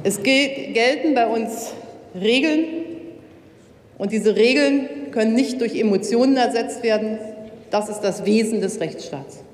Es gelten bei uns Regeln, und diese Regeln können nicht durch Emotionen ersetzt werden. Das ist das Wesen des Rechtsstaats.